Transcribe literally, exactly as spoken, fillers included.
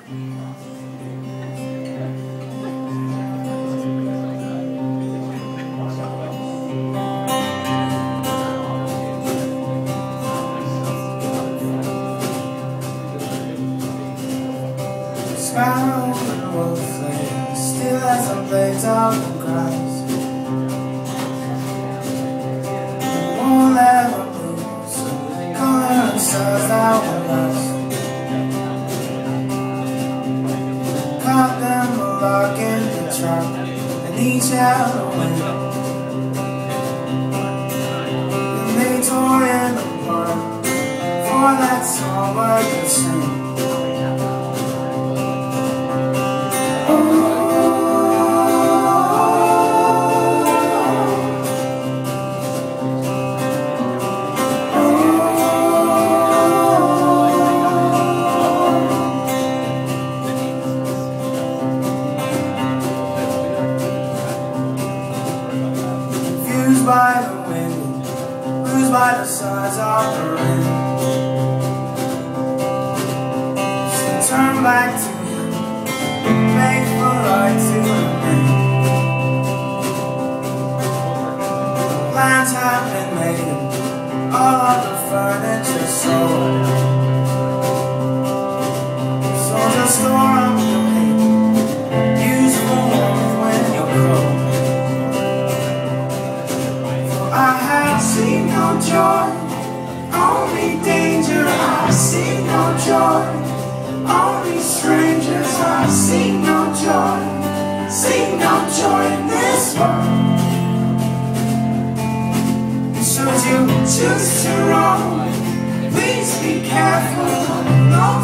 Sparrow the Wolf lay still as the blades of the grass. It won't ever move, so color and stars that will last. Caught them a lark in the trap, and each had a wing. And they tore it apart for that small bird to sing. Confused by the wind, bruised by the size of the rain, she turned back to him, begged for light to remain. Plans have been made, all of the furniture sold, so just store up your hate, use for warmth when you're cold. I have seen no joy, only danger. I see no joy, only strangers. I see no joy, see no joy in this world. Should you choose to roam, please be careful. No